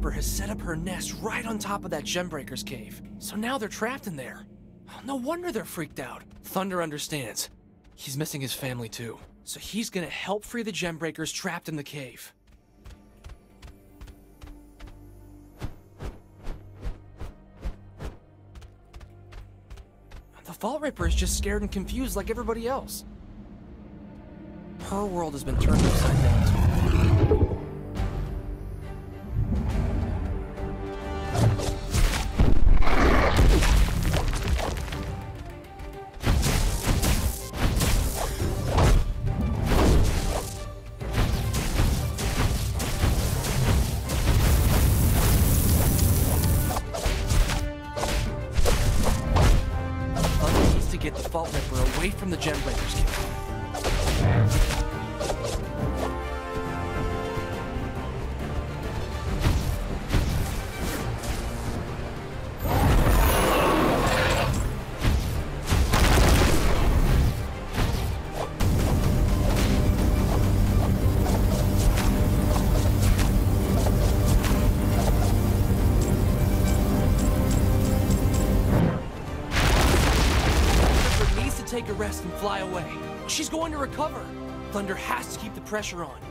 Ripper has set up her nest right on top of that Gembreaker's cave. So now they're trapped in there. No wonder they're freaked out. Thunder understands. He's missing his family too. So he's gonna help free the Gembreakers trapped in the cave. The Vault Ripper is just scared and confused like everybody else. Her world has been turned upside down too. Get the Vault Ripper away from the Gembreaker's cave. Take a rest and fly away. She's going to recover. Thunder has to keep the pressure on.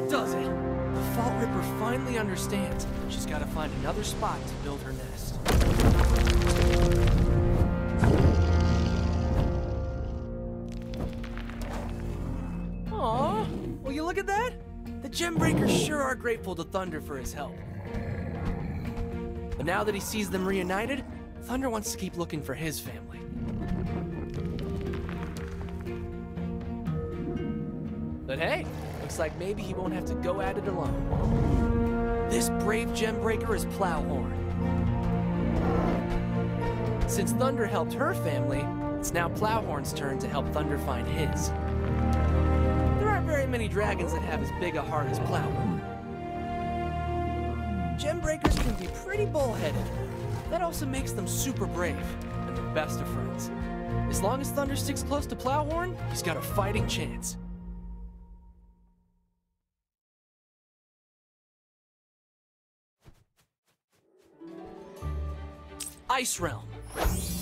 That does it! The Fault Ripper finally understands. She's got to find another spot to build her nest. Aww, will you look at that? The Gembreakers sure are grateful to Thunder for his help. But now that he sees them reunited, Thunder wants to keep looking for his family. But hey, looks like maybe he won't have to go at it alone. This brave Gembreaker is Plowhorn. Since Thunder helped her family, it's now Plowhorn's turn to help Thunder find his. There aren't very many dragons that have as big a heart as Plowhorn. Gembreakers can be pretty bullheaded. That also makes them super brave, and the best of friends. As long as Thunder sticks close to Plowhorn, he's got a fighting chance. Ice Realm.